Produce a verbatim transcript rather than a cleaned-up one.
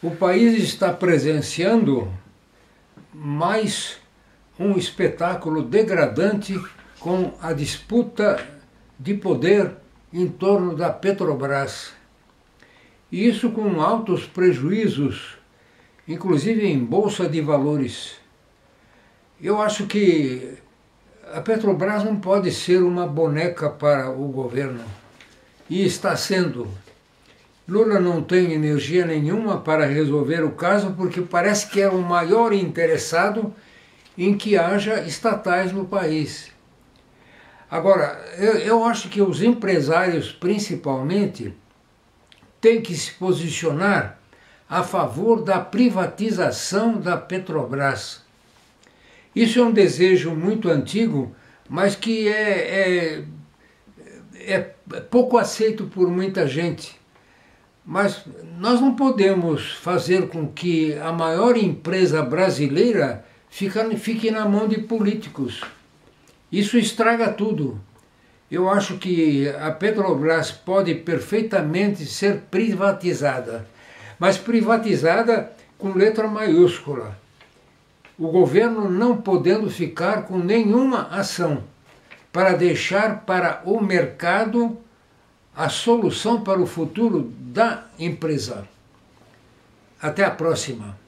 O país está presenciando mais um espetáculo degradante com a disputa de poder em torno da Petrobras. E isso com altos prejuízos, inclusive em bolsa de valores. Eu acho que a Petrobras não pode ser uma boneca para o governo. E está sendo. Lula não tem energia nenhuma para resolver o caso, porque parece que é o maior interessado em que haja estatais no país. Agora, eu, eu acho que os empresários, principalmente, têm que se posicionar a favor da privatização da Petrobras. Isso é um desejo muito antigo, mas que é, é, é pouco aceito por muita gente. Mas nós não podemos fazer com que a maior empresa brasileira fique na mão de políticos. Isso estraga tudo. Eu acho que a Petrobras pode perfeitamente ser privatizada, mas privatizada com letra maiúscula. O governo não podendo ficar com nenhuma ação para deixar para o mercado a solução para o futuro da empresa. Até a próxima.